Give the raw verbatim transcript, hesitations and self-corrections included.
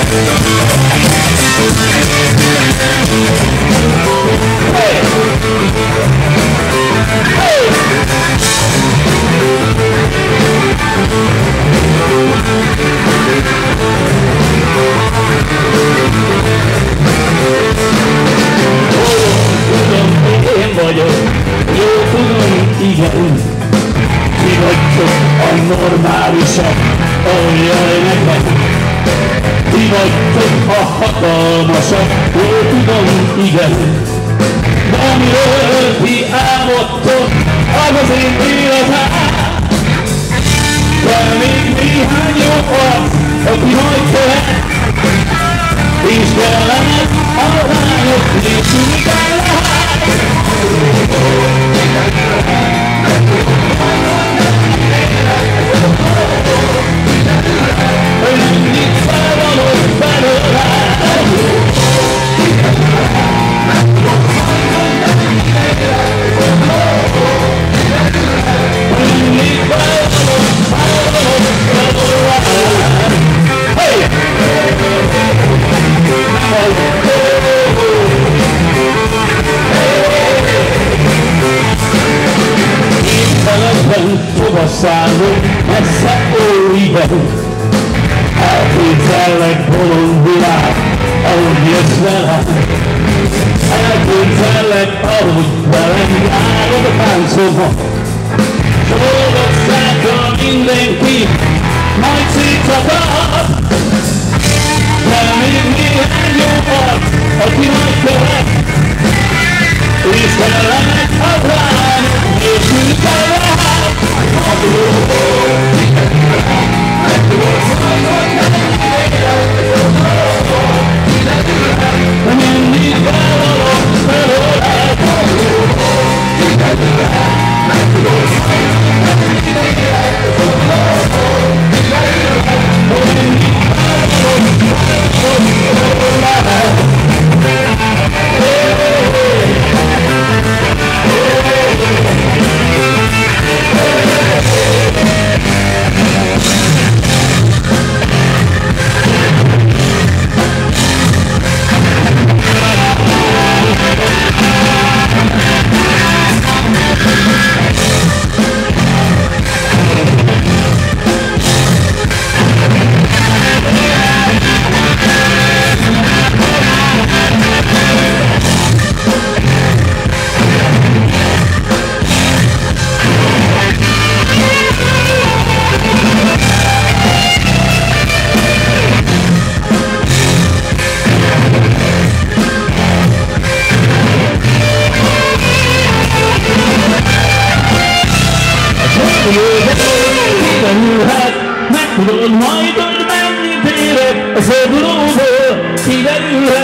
normálisak, oljaj nekem. Ti vagytok a hatalmasak, jól tudom, igen. De amiről ti álmodtok, az az én életem. De még néhány jó arc, aki majd követ, és kellene a lányok, és utána. Mindig felvalok belőlem. Mindig felvalok, felvalok belőlem. Hey! Ételekben fogaszállok, messze óriben. Elképzellek bolond világ, ahogy jössz velem. Elképzellek, ahogy velem járod a táncodba. S a boldogsággal mindenki majd szétszakad. De még néhány jó arc, aki majd követ, és kellenek a lányok, és működnek. Mindig felvalok belőled. Meg tudod majd, hogy mennyit érek a fordulóból, kiderülhet.